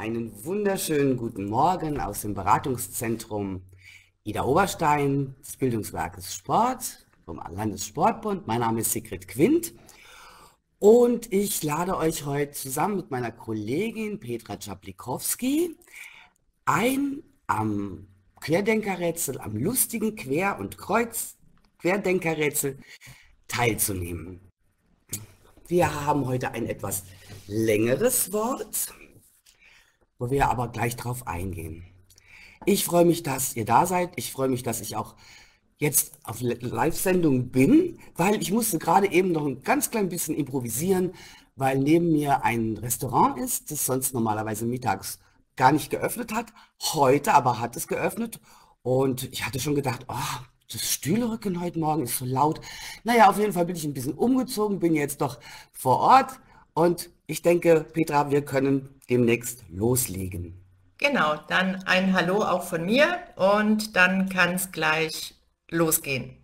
Einen wunderschönen guten Morgen aus dem Beratungszentrum Ida Oberstein des Bildungswerkes Sport vom Landessportbund. Mein Name ist Sigrid Quint und ich lade euch heute zusammen mit meiner Kollegin Petra Czaplikowski ein am Querdenkerrätsel, am lustigen Quer- und Querdenkerrätsel teilzunehmen. Wir haben heute ein etwas längeres Wort, wo wir aber gleich drauf eingehen. Ich freue mich, dass ihr da seid. Ich freue mich, dass ich auch jetzt auf Live-Sendung bin, weil ich musste gerade eben noch ein ganz klein bisschen improvisieren, weil neben mir ein Restaurant ist, das sonst normalerweise mittags gar nicht geöffnet hat. Heute aber hat es geöffnet und ich hatte schon gedacht, oh, das Stühlerücken heute Morgen ist so laut. Naja, auf jeden Fall bin ich ein bisschen umgezogen, bin jetzt doch vor Ort und ich denke, Petra, wir können demnächst loslegen. Genau, dann ein Hallo auch von mir und dann kann es gleich losgehen.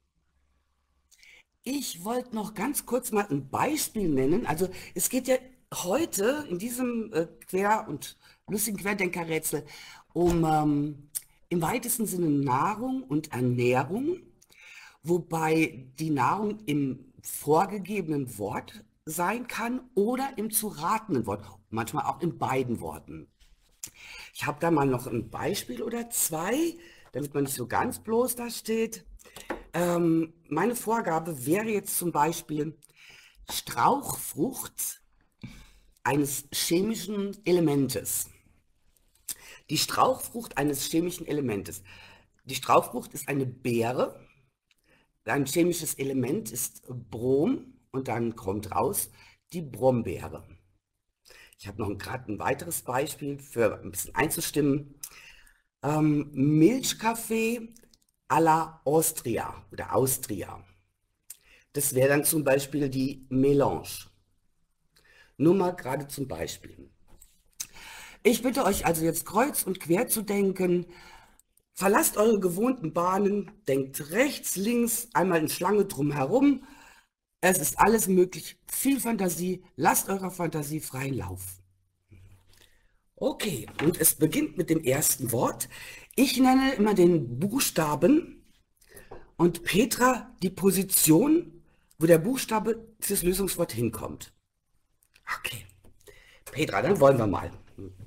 Ich wollte noch ganz kurz mal ein Beispiel nennen. Also es geht ja heute in diesem Quer- und lustigen Querdenkerrätsel um im weitesten Sinne Nahrung und Ernährung, wobei die Nahrung im vorgegebenen Wort sein kann oder im zu ratenden Wort, manchmal auch in beiden Worten. Ich habe da mal noch ein Beispiel oder zwei, damit man nicht so ganz bloß da steht. Meine Vorgabe wäre jetzt zum Beispiel Strauchfrucht eines chemischen Elementes. Die Strauchfrucht eines chemischen Elementes. Die Strauchfrucht ist eine Beere. Ein chemisches Element ist Brom und dann kommt raus die Brombeere. Ich habe noch gerade ein weiteres Beispiel für ein bisschen einzustimmen. Milchkaffee à la Austria oder Austria. Das wäre dann zum Beispiel die Melange. Nur mal gerade zum Beispiel. Ich bitte euch also jetzt kreuz und quer zu denken. Verlasst eure gewohnten Bahnen, denkt rechts, links, einmal in Schlange drumherum. Es ist alles möglich. Viel Fantasie. Lasst eurer Fantasie freien Lauf. Okay, und es beginnt mit dem ersten Wort. Ich nenne immer den Buchstaben und Petra die Position, wo der Buchstabe fürs Lösungswort hinkommt. Okay, Petra, dann wollen wir mal.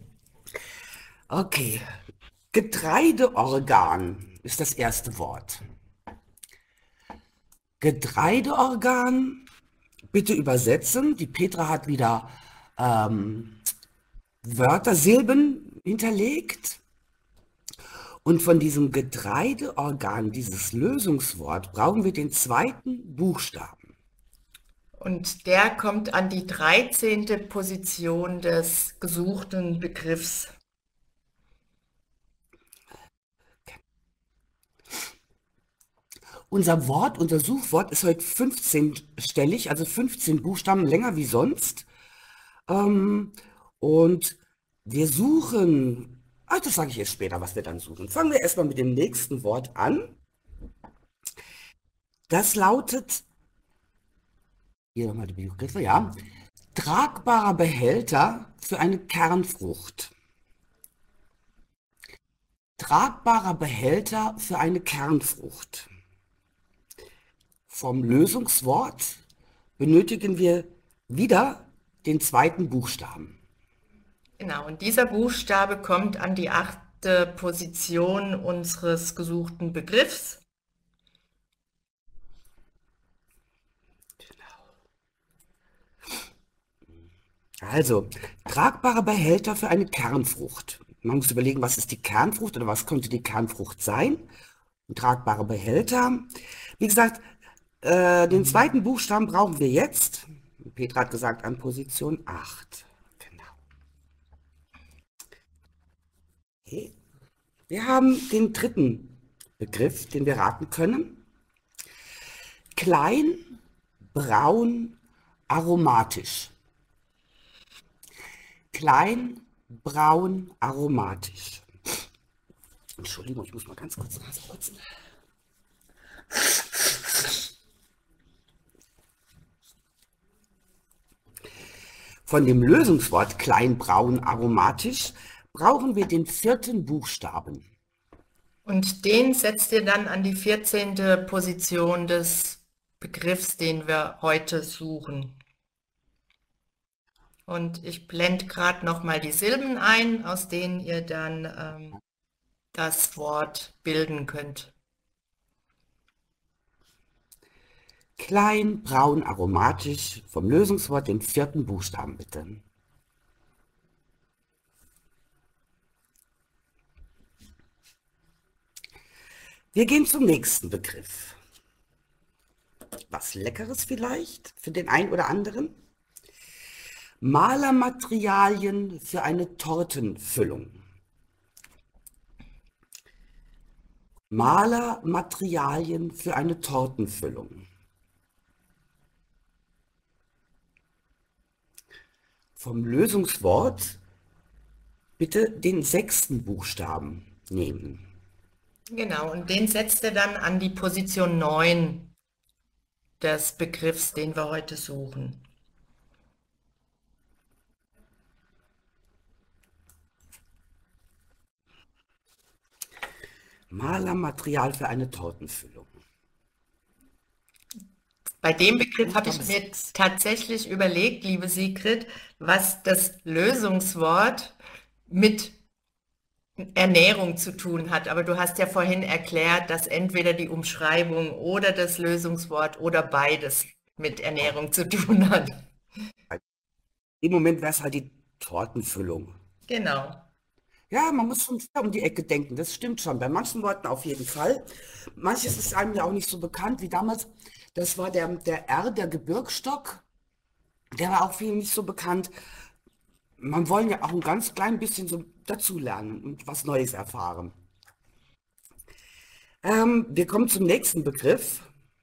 Okay, Getreideorgan ist das erste Wort. Getreideorgan, bitte übersetzen. Die Petra hat wieder Wörter, Silben hinterlegt. Und von diesem Getreideorgan, dieses Lösungswort, brauchen wir den zweiten Buchstaben. Und der kommt an die 13. Position des gesuchten Begriffs. Unser Wort, unser Suchwort ist heute 15-stellig, also 15 Buchstaben, länger wie sonst. Und wir suchen, das sage ich jetzt später, was wir dann suchen. Fangen wir erstmal mit dem nächsten Wort an. Das lautet, hier nochmal die Begriffe, ja, tragbarer Behälter für eine Kernfrucht. Tragbarer Behälter für eine Kernfrucht. Vom Lösungswort benötigen wir wieder den zweiten Buchstaben. Genau, und dieser Buchstabe kommt an die 8. Position unseres gesuchten Begriffs. Also, tragbare Behälter für eine Kernfrucht. Man muss überlegen, was ist die Kernfrucht oder was könnte die Kernfrucht sein? Und tragbare Behälter. Wie gesagt, den zweiten Buchstaben brauchen wir jetzt. Petra hat gesagt, an Position 8. Genau. Okay. Wir haben den dritten Begriff, den wir raten können. Klein, braun, aromatisch. Klein, braun, aromatisch. Entschuldigung, ich muss mal ganz kurz rausputzen. Von dem Lösungswort kleinbraun aromatisch brauchen wir den 4. Buchstaben. Und den setzt ihr dann an die 14. Position des Begriffs, den wir heute suchen. Und ich blende gerade nochmal die Silben ein, aus denen ihr dann das Wort bilden könnt. Klein, braun, aromatisch, vom Lösungswort den 4. Buchstaben bitte. Wir gehen zum nächsten Begriff. Was Leckeres vielleicht für den einen oder anderen? Malermaterialien für eine Tortenfüllung. Malermaterialien für eine Tortenfüllung. Vom Lösungswort bitte den 6. Buchstaben nehmen. Genau, und den setzt ihr dann an die Position 9 des Begriffs, den wir heute suchen. Malermaterial für eine Tortenfüllung. Bei dem Begriff habe ich mir tatsächlich überlegt, liebe Sigrid, was das Lösungswort mit Ernährung zu tun hat. Aber du hast ja vorhin erklärt, dass entweder die Umschreibung oder das Lösungswort oder beides mit Ernährung zu tun hat. Im Moment wäre es halt die Tortenfüllung. Genau. Ja, man muss schon sehr um die Ecke denken, das stimmt schon. Bei manchen Worten auf jeden Fall. Manches ist einem ja auch nicht so bekannt wie damals. Das war der der Gebirgsstock. Der war auch vielen nicht so bekannt. Man wollen ja auch ein ganz klein bisschen so dazulernen und was Neues erfahren. Wir kommen zum nächsten Begriff.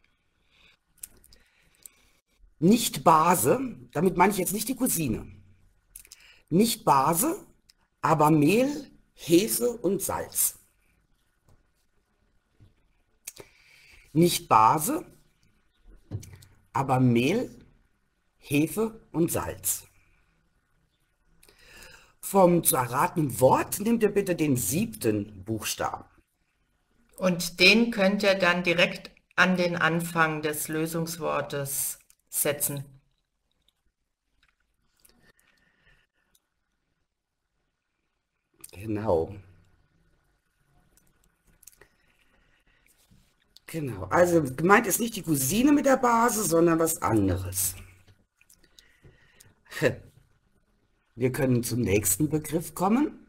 Nicht Base, damit meine ich jetzt nicht die Cousine. Nicht Base, aber Mehl, Hefe und Salz. Nicht Base, aber Mehl, Hefe und Salz. Vom zu erratenen Wort nehmt ihr bitte den 7. Buchstaben. Und den könnt ihr dann direkt an den Anfang des Lösungswortes setzen. Genau. Genau, also gemeint ist nicht die Cousine mit der Base, sondern was anderes. Wir können zum nächsten Begriff kommen.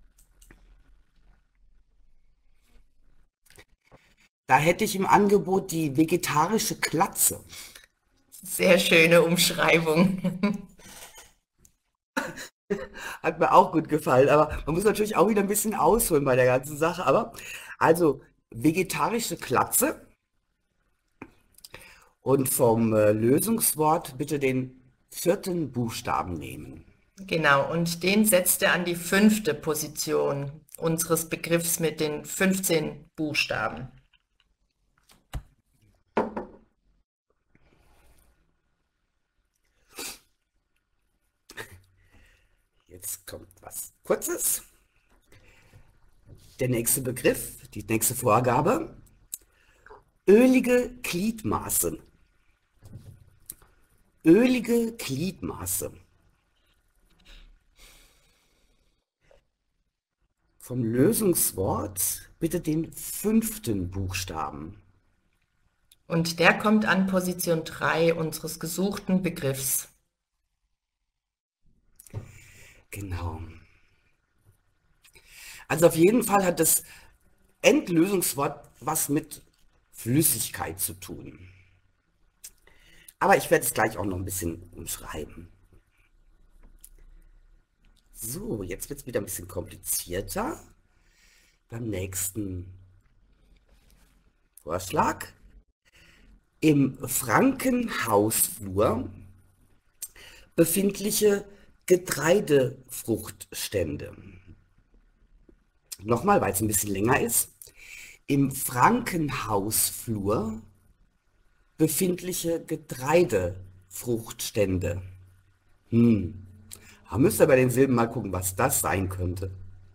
Da hätte ich im Angebot die vegetarische Klatze. Sehr schöne Umschreibung. Hat mir auch gut gefallen, aber man muss natürlich auch wieder ein bisschen ausholen bei der ganzen Sache. Aber also vegetarische Klatze und vom Lösungswort bitte den 4. Buchstaben nehmen. Genau, und den setzt er an die 5. Position unseres Begriffs mit den 15 Buchstaben. Jetzt kommt was Kurzes. Der nächste Begriff, die nächste Vorgabe. Ölige Gliedmaße. Ölige Gliedmaße. Vom Lösungswort bitte den 5. Buchstaben. Und der kommt an Position 3 unseres gesuchten Begriffs. Genau. Also auf jeden Fall hat das Endlösungswort was mit Flüssigkeit zu tun. Aber ich werde es gleich auch noch ein bisschen umschreiben. So, jetzt wird es wieder ein bisschen komplizierter. Beim nächsten Vorschlag. Im Frankenhausflur befindliche Getreidefruchtstände. Nochmal, weil es ein bisschen länger ist. Im Frankenhausflur befindliche Getreidefruchtstände. Man müsste bei den Silben mal gucken, was das sein könnte.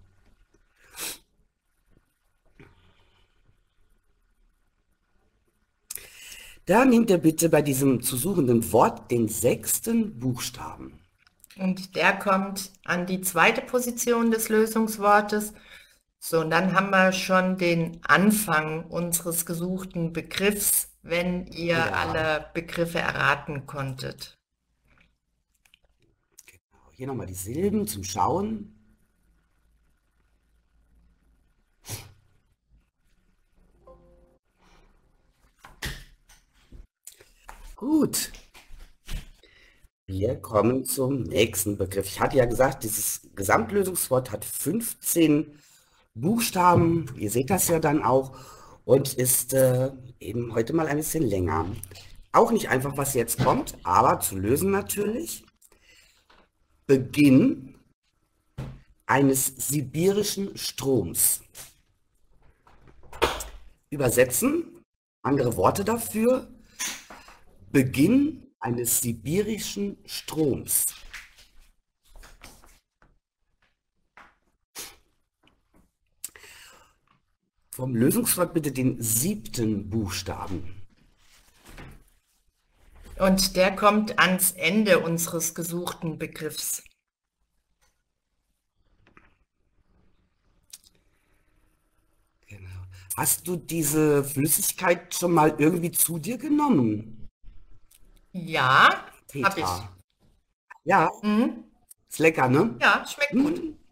Da nehmt ihr bitte bei diesem zu suchenden Wort den 6. Buchstaben. Und der kommt an die 2. Position des Lösungswortes. So, und dann haben wir schon den Anfang unseres gesuchten Begriffs, wenn ihr Ja. alle Begriffe erraten konntet. Genau. Hier nochmal die Silben zum Schauen. Gut. Wir kommen zum nächsten Begriff. Ich hatte ja gesagt, dieses Gesamtlösungswort hat 15 Buchstaben. Ihr seht das ja dann auch und ist eben heute mal ein bisschen länger. Auch nicht einfach, was jetzt kommt, aber zu lösen natürlich. Beginn eines sibirischen Stroms. Übersetzen, andere Worte dafür. Beginn eines sibirischen Stroms. Vom Lösungswort bitte den 7. Buchstaben. Und der kommt ans Ende unseres gesuchten Begriffs. Genau. Hast du diese Flüssigkeit schon mal irgendwie zu dir genommen? Ja, habe ich. Petra? Ja, Mhm. ist lecker, ne? Ja, schmeckt gut. Mhm.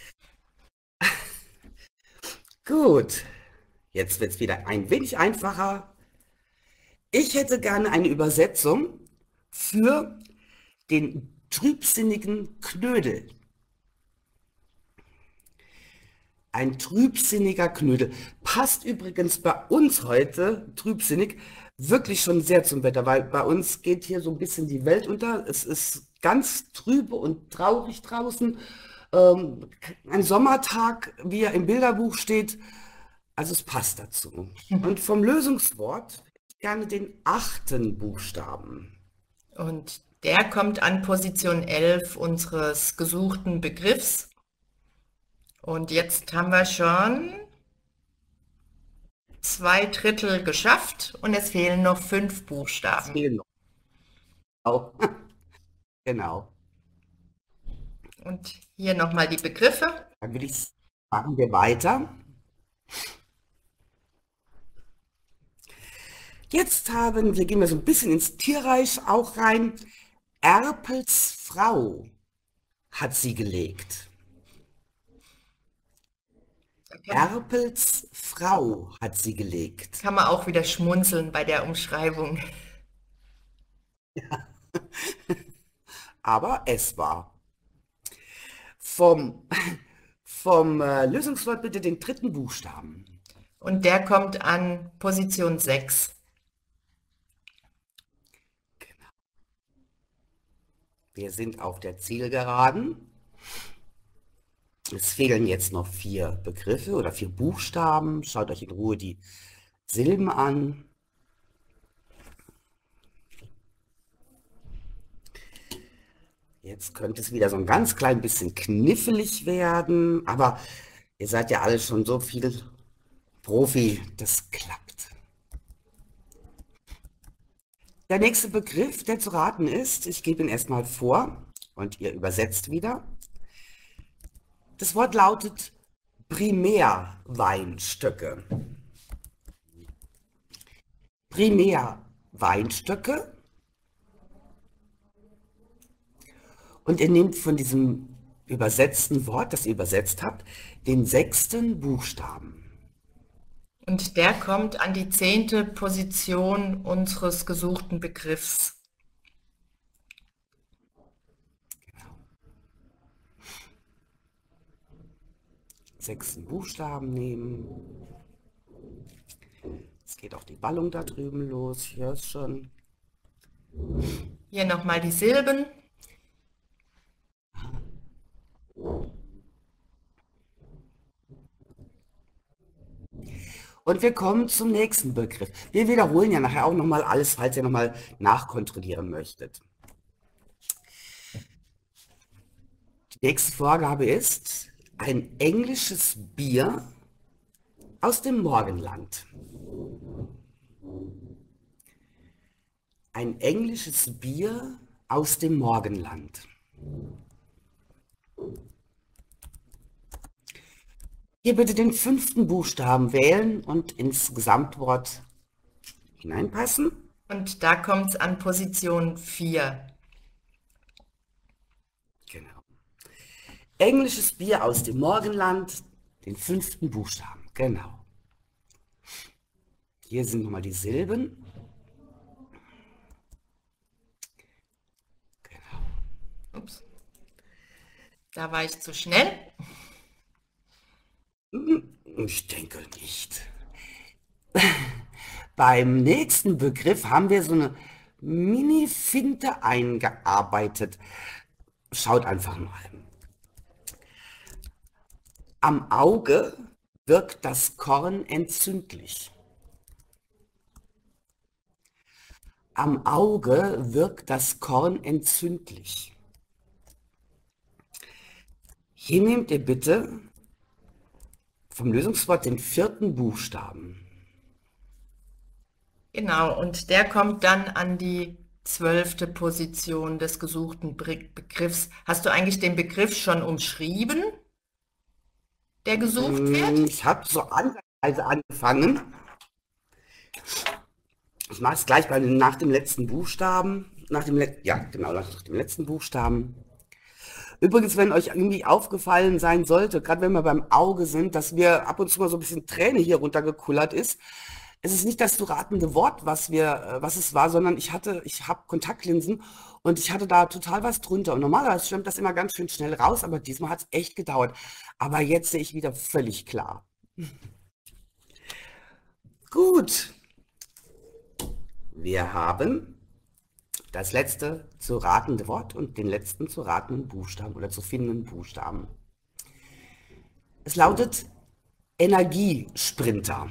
Gut, jetzt wird es wieder ein wenig einfacher. Ich hätte gerne eine Übersetzung für den trübsinnigen Knödel. Ein trübsinniger Knödel. Passt übrigens bei uns heute, trübsinnig, wirklich schon sehr zum Wetter, weil bei uns geht hier so ein bisschen die Welt unter. Es ist ganz trübe und traurig draußen. Ein Sommertag, wie er im Bilderbuch steht. Also es passt dazu. Und vom Lösungswort gerne den 8. Buchstaben. Und der kommt an Position 11 unseres gesuchten Begriffs. Und jetzt haben wir schon 2/3 geschafft und es fehlen noch 5 Es Buchstaben. fehlen noch. Auch. Genau. Und hier nochmal die Begriffe. Dann würde ich sagen, machen wir weiter. Jetzt gehen wir so ein bisschen ins Tierreich auch rein. Erpels Frau hat sie gelegt. Erpels Frau hat sie gelegt. Kann man auch wieder schmunzeln bei der Umschreibung. Aber es war. Vom Lösungswort bitte den 3. Buchstaben. Und der kommt an Position 6. Wir sind auf der Zielgeraden. Es fehlen jetzt noch 4 Begriffe oder 4 Buchstaben. Schaut euch in Ruhe die Silben an. Jetzt könnte es wieder so ein ganz klein bisschen knifflig werden, aber ihr seid ja alle schon so viel Profi, das klappt. Der nächste Begriff, der zu raten ist, ich gebe ihn erstmal vor und ihr übersetzt wieder. Das Wort lautet Primärweinstöcke. Primärweinstöcke. Und ihr nehmt von diesem übersetzten Wort, das ihr übersetzt habt, den 6. Buchstaben. Und der kommt an die 10. Position unseres gesuchten Begriffs. 6. Buchstaben nehmen. Jetzt geht auch die Ballung da drüben los. Hier ist schon. Hier nochmal die Silben. Und wir kommen zum nächsten Begriff. Wir wiederholen ja nachher auch nochmal alles, falls ihr nochmal nachkontrollieren möchtet. Die nächste Vorgabe ist ein englisches Bier aus dem Morgenland. Ein englisches Bier aus dem Morgenland. Hier bitte den 5. Buchstaben wählen und ins Gesamtwort hineinpassen. Und da kommt es an Position 4. Genau. Englisches Bier aus dem Morgenland, den 5. Buchstaben. Genau. Hier sind nochmal die Silben. Genau. Ups. Da war ich zu schnell. Ich denke nicht. Beim nächsten Begriff haben wir so eine Mini-Finte eingearbeitet. Schaut einfach mal. Am Auge wirkt das Korn entzündlich. Am Auge wirkt das Korn entzündlich. Hier nehmt ihr bitte vom Lösungswort den 4. Buchstaben. Genau, und der kommt dann an die 12. Position des gesuchten Begriffs. Hast du eigentlich den Begriff schon umschrieben, der gesucht wird? Ich habe so angefangen. Ich mache es gleich nach dem letzten Buchstaben. Nach dem letzten Buchstaben. Übrigens, wenn euch irgendwie aufgefallen sein sollte, gerade wenn wir beim Auge sind, dass wir ab und zu mal so ein bisschen Träne hier runtergekullert ist, es ist nicht das zu ratende Wort, was es war, sondern ich habe Kontaktlinsen und ich hatte da total was drunter. Und normalerweise schwimmt das immer ganz schön schnell raus, aber diesmal hat es echt gedauert. Aber jetzt sehe ich wieder völlig klar. Gut. Wir haben das letzte zu ratende Wort und den letzten zu ratenden Buchstaben oder zu findenden Buchstaben. Es lautet Energiesprinter.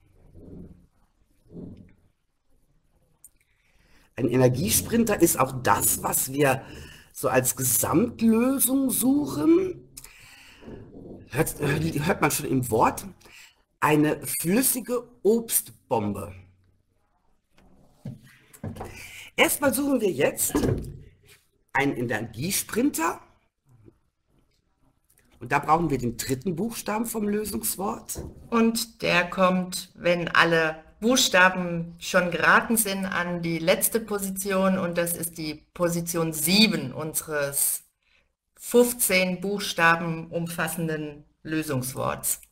Ein Energiesprinter ist auch das, was wir so als Gesamtlösung suchen. Hört man schon im Wort. Eine flüssige Obstbombe. Erstmal suchen wir jetzt einen Energiesprinter. Und da brauchen wir den 3. Buchstaben vom Lösungswort. Und der kommt, wenn alle Buchstaben schon geraten sind, an die letzte Position. Und das ist die Position 7 unseres 15 Buchstaben umfassenden Lösungsworts.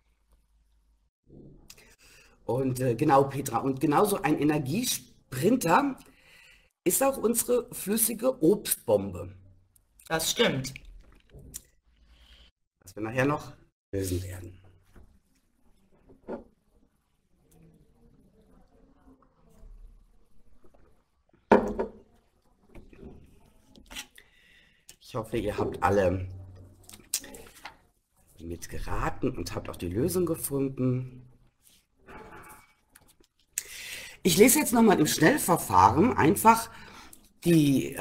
Und genau, Petra. Und genauso ein Energiesprinter ist auch unsere flüssige Obstbombe. Das stimmt. Was wir nachher noch lösen werden. Ich hoffe, ihr habt alle mitgeraten und habt auch die Lösung gefunden. Ich lese jetzt nochmal im Schnellverfahren einfach die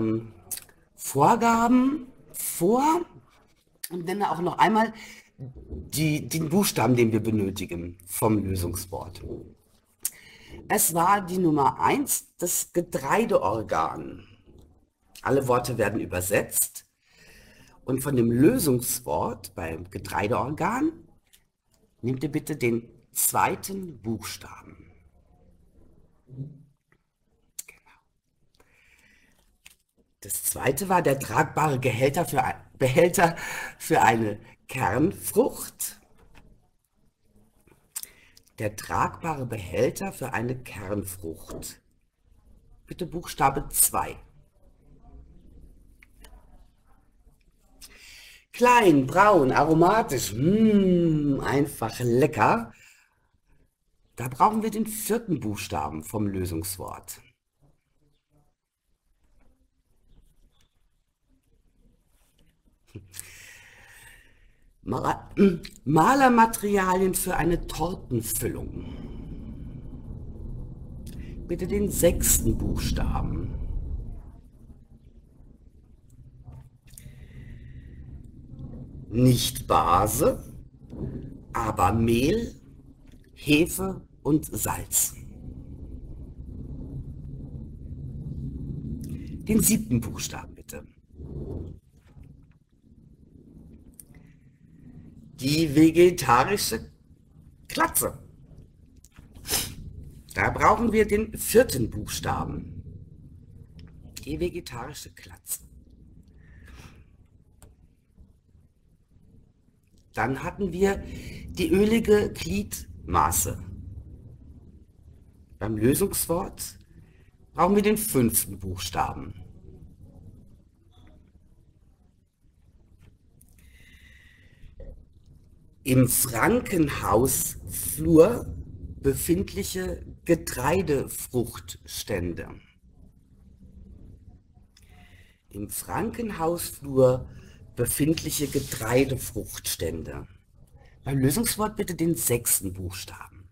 Vorgaben vor und nenne auch noch einmal den Buchstaben, den wir benötigen vom Lösungswort. Es war die Nummer 1, das Getreideorgan. Alle Worte werden übersetzt und von dem Lösungswort beim Getreideorgan nehmt ihr bitte den 2. Buchstaben. Genau. Das 2. war der tragbare Behälter für eine Kernfrucht. Der tragbare Behälter für eine Kernfrucht. Bitte Buchstabe 2. Klein, braun, aromatisch, einfach lecker. Da brauchen wir den 4. Buchstaben vom Lösungswort. Malermaterialien für eine Tortenfüllung. Bitte den 6. Buchstaben. nicht Base, aber Mehl, Hefe und Salz. Den 7. Buchstaben bitte. Die vegetarische Klatze. Da brauchen wir den 4. Buchstaben. Die vegetarische Klatze. Dann hatten wir die ölige Gliedmaße. Beim Lösungswort brauchen wir den 5. Buchstaben. Im Frankenhausflur befindliche Getreidefruchtstände. Im Frankenhausflur befindliche Getreidefruchtstände. Beim Lösungswort bitte den 6. Buchstaben.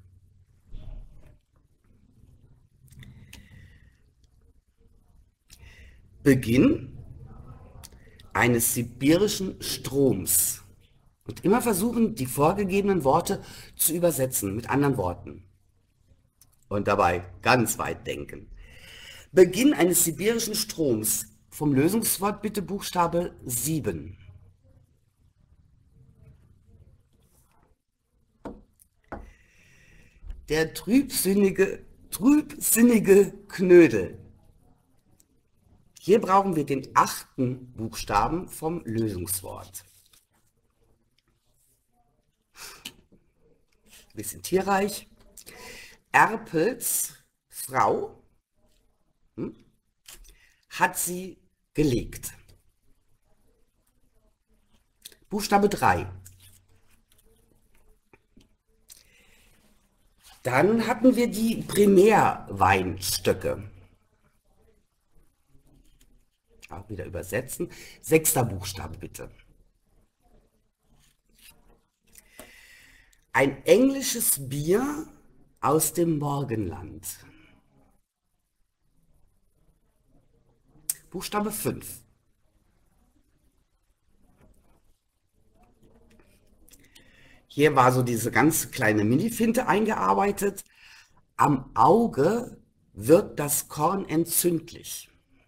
Beginn eines sibirischen Stroms. Und immer versuchen, die vorgegebenen Worte zu übersetzen mit anderen Worten. Und dabei ganz weit denken. Beginn eines sibirischen Stroms. Vom Lösungswort bitte Buchstabe 7. Der trübsinnige Knödel. Hier brauchen wir den 8. Buchstaben vom Lösungswort. Bisschen tierreich. Erpels Frau hat sie gelegt. Buchstabe 3. Dann hatten wir die Primärweinstöcke. Auch wieder übersetzen. 6. Buchstabe bitte. Ein englisches Bier aus dem Morgenland. Buchstabe 5. Hier war so diese ganz kleine Mini-Finte eingearbeitet. Am Auge wird das Korn entzündlich.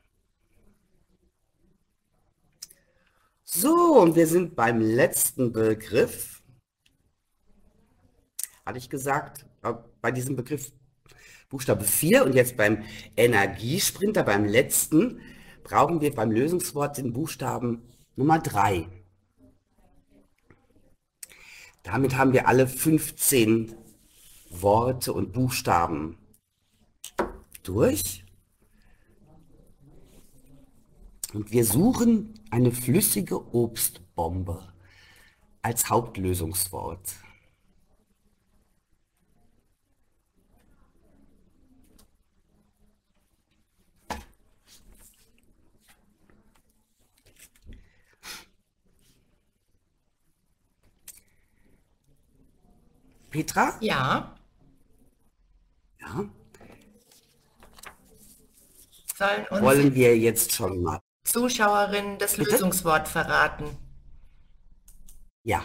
So, und wir sind beim letzten Begriff. Hatte ich gesagt, bei diesem Begriff Buchstabe 4 und jetzt beim Energiesprinter, beim letzten, brauchen wir beim Lösungswort den Buchstaben Nummer 3. Damit haben wir alle 15 Worte und Buchstaben durch. Und wir suchen eine flüssige Obstbombe als Hauptlösungswort. Petra? Ja. Ja. Sollen Wollen wir jetzt schon mal? Zuschauerinnen das Bitte? Lösungswort verraten? Ja.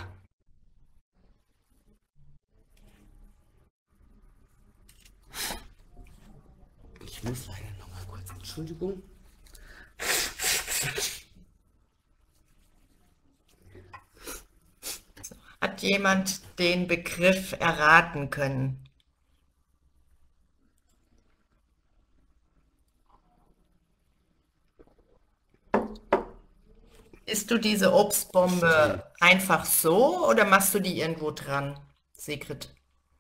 Ich muss leider noch mal kurz, Entschuldigung. Hat jemand den Begriff erraten können? Isst du diese Obstbombe einfach so oder machst du die irgendwo dran, Sigrid?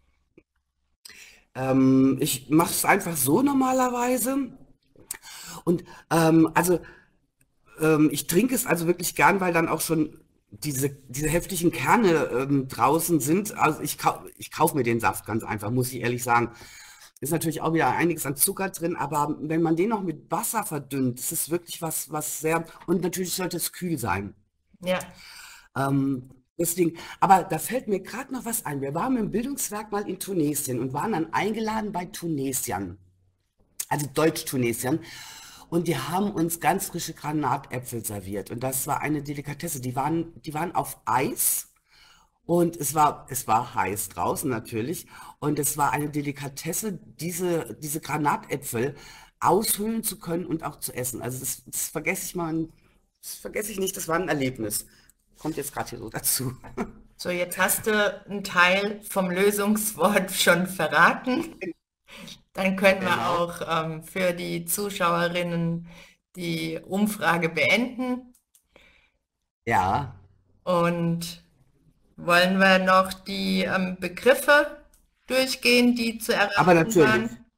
Ich mache es einfach so normalerweise. Und ich trinke es also wirklich gern, weil dann auch schon diese heftigen Kerne draußen sind. Also ich kaufe mir den Saft ganz einfach, muss ich ehrlich sagen. Ist natürlich auch wieder einiges an Zucker drin, aber wenn man den noch mit Wasser verdünnt, ist es wirklich was sehr... Und natürlich sollte es kühl sein. Ja. Deswegen, aber da fällt mir gerade noch was ein. Wir waren im Bildungswerk mal in Tunesien und waren dann eingeladen bei Tunesiern, also Deutsch-Tunesiern. und die haben uns ganz frische Granatäpfel serviert. Und das war eine Delikatesse. Die waren auf Eis und es war heiß draußen natürlich. Und es war eine Delikatesse, diese Granatäpfel aushöhlen zu können und auch zu essen. Also das vergesse ich mal, das vergesse ich nicht, das war ein Erlebnis. Kommt jetzt gerade hier so dazu. So, jetzt hast du einen Teil vom Lösungswort schon verraten. Dann können wir Genau. auch für die Zuschauerinnen die Umfrage beenden. Ja, Und wollen wir noch die Begriffe durchgehen, die zu aber erraten natürlich. waren?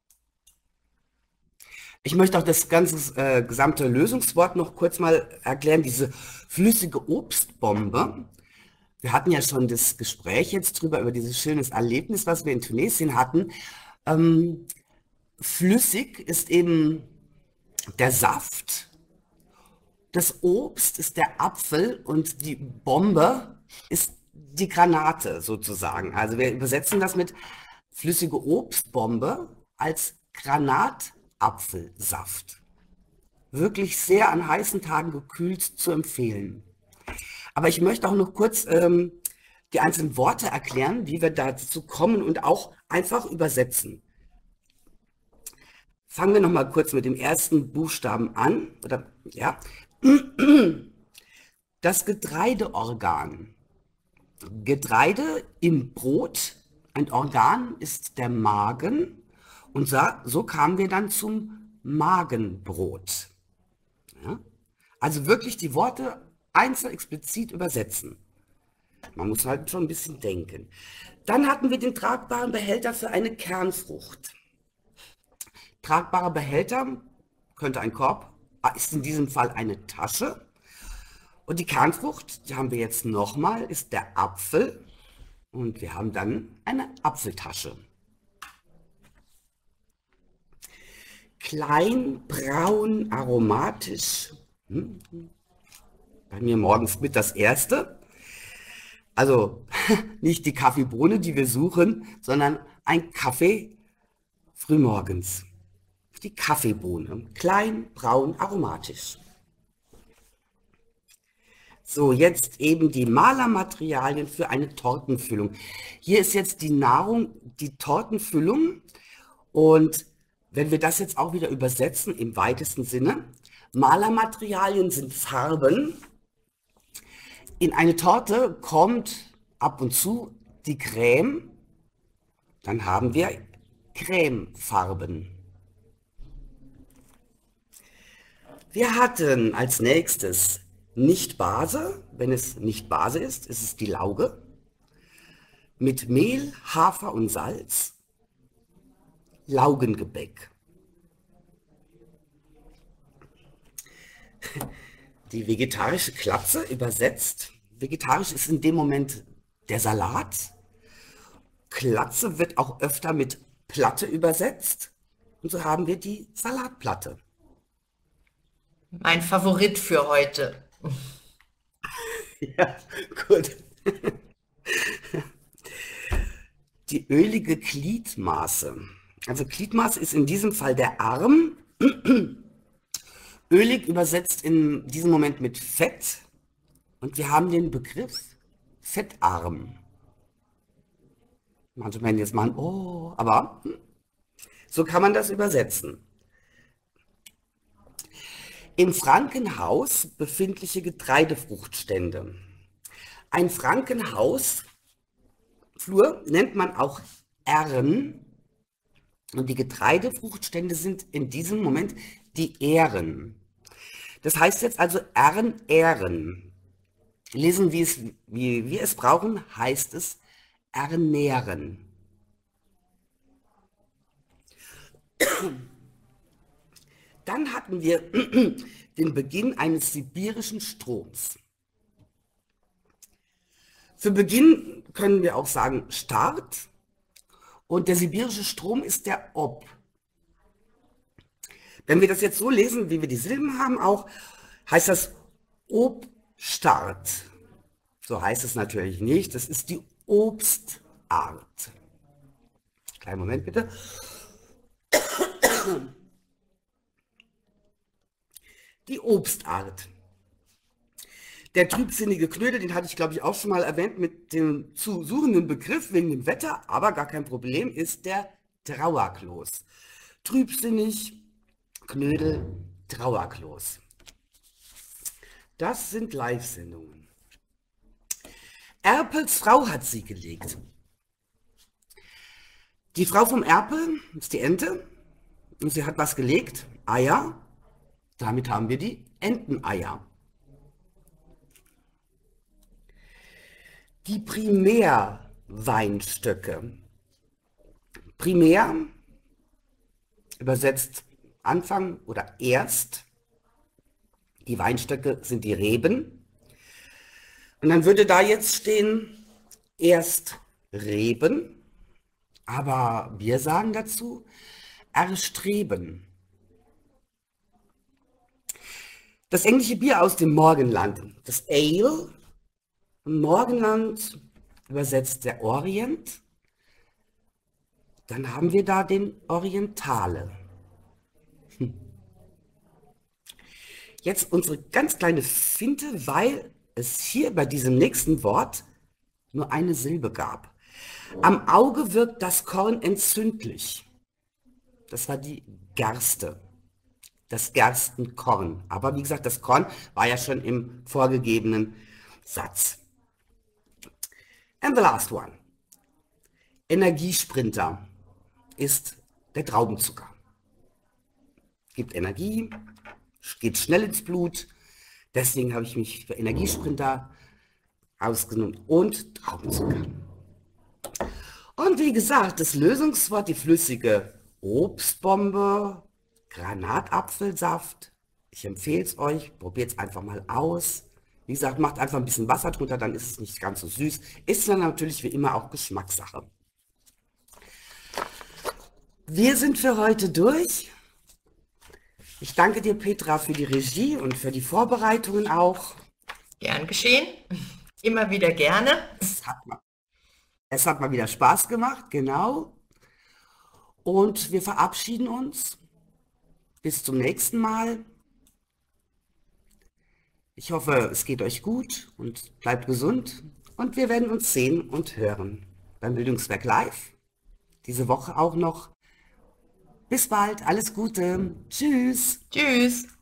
Ich möchte auch das ganze gesamte Lösungswort noch kurz mal erklären. Diese flüssige Obstbombe. Wir hatten ja schon das Gespräch jetzt drüber, über dieses schönes Erlebnis, was wir in Tunesien hatten. Ähm, Flüssig ist eben der Saft, das Obst ist der Apfel und die Bombe ist die Granate sozusagen. Also wir übersetzen das mit flüssige Obstbombe als Granatapfelsaft. Wirklich sehr an heißen Tagen gekühlt zu empfehlen. Aber ich möchte auch noch kurz die einzelnen Worte erklären, wie wir dazu kommen und auch einfach übersetzen. Fangen wir noch mal kurz mit dem ersten Buchstaben an. Oder, ja. Das Getreideorgan. Getreide im Brot, ein Organ ist der Magen. Und so kamen wir dann zum Magenbrot. Ja? Also wirklich die Worte einzeln explizit übersetzen. Man muss halt schon ein bisschen denken. Dann hatten wir den tragbaren Behälter für eine Kernfrucht. Tragbarer Behälter könnte ein Korb, ist in diesem Fall eine Tasche. Und die Kernfrucht, die haben wir jetzt nochmal, ist der Apfel. Und wir haben dann eine Apfeltasche. Klein, braun, aromatisch. Bei mir morgens mit das erste. Also nicht die Kaffeebohne, die wir suchen, sondern ein Kaffee frühmorgens. Die Kaffeebohne. Klein, braun, aromatisch. So, jetzt eben die Malermaterialien für eine Tortenfüllung. Hier ist jetzt die Nahrung, die Tortenfüllung. Und wenn wir das jetzt auch wieder übersetzen im weitesten Sinne, Malermaterialien sind Farben. In eine Torte kommt ab und zu die Creme. Dann haben wir Cremefarben. Wir hatten als nächstes nicht Base. Wenn es nicht Base ist, ist es die Lauge. Mit Mehl, Hafer und Salz. Laugengebäck. Die vegetarische Klatze übersetzt. Vegetarisch ist in dem Moment der Salat. Klatze wird auch öfter mit Platte übersetzt. Und so haben wir die Salatplatte. Mein Favorit für heute. Ja, gut. Die ölige Gliedmaße. Also Gliedmaße ist in diesem Fall der Arm. Ölig übersetzt in diesem Moment mit Fett. Und wir haben den Begriff Fettarm. Manche werden jetzt machen, oh, aber so kann man das übersetzen. Im Frankenhaus befindliche Getreidefruchtstände. Ein Frankenhausflur nennt man auch Ähren und die Getreidefruchtstände sind in diesem Moment die Ähren. Das heißt jetzt also Ähren. Lesen, wie wir es brauchen, heißt es ernähren. Dann hatten wir den Beginn eines sibirischen Stroms. Für Beginn können wir auch sagen Start und der sibirische Strom ist der Ob. Wenn wir das jetzt so lesen, wie wir die Silben haben auch, heißt das Obstart. So heißt es natürlich nicht, das ist die Obstart. Kleinen Moment bitte. die Obstart. Der trübsinnige Knödel, den hatte ich glaube ich auch schon mal erwähnt mit dem zu suchenden Begriff wegen dem Wetter, aber gar kein Problem, ist der Trauerklos. Trübsinnig, Knödel, Trauerklos. Das sind Live-Sendungen. Erpels Frau hat sie gelegt. Die Frau vom Erpel ist die Ente und sie hat was gelegt, Eier. Damit haben wir die Enteneier. Die Primärweinstöcke. Primär übersetzt Anfang oder erst. Die Weinstöcke sind die Reben. Und dann würde da jetzt stehen, erst Reben, aber wir sagen dazu, erstreben. Das englische Bier aus dem Morgenland, das Ale, Morgenland übersetzt der Orient, dann haben wir da den Orientale. Jetzt unsere ganz kleine Finte, weil es hier bei diesem nächsten Wort nur eine Silbe gab. Am Auge wirkt das Korn entzündlich. Das war die Gerste, das Gerstenkorn. Aber wie gesagt, das Korn war ja schon im vorgegebenen Satz. And the last one. Energiesprinter ist der Traubenzucker. Gibt Energie, geht schnell ins Blut. Deswegen habe ich mich für Energiesprinter ausgenommen und Traubenzucker. Und wie gesagt, das Lösungswort, die flüssige Obstbombe, Granatapfelsaft. Ich empfehle es euch, probiert es einfach mal aus. Wie gesagt, macht einfach ein bisschen Wasser drunter, dann ist es nicht ganz so süß. Ist dann natürlich wie immer auch Geschmackssache. Wir sind für heute durch. Ich danke dir, Petra, für die Regie und für die Vorbereitungen auch. Gern geschehen. Immer wieder gerne. Es hat mal wieder Spaß gemacht, genau. Und wir verabschieden uns. Bis zum nächsten Mal. Ich hoffe, es geht euch gut und bleibt gesund. Und wir werden uns sehen und hören beim Bildungswerk Live. Diese Woche auch noch. Bis bald, alles Gute. Tschüss. Tschüss.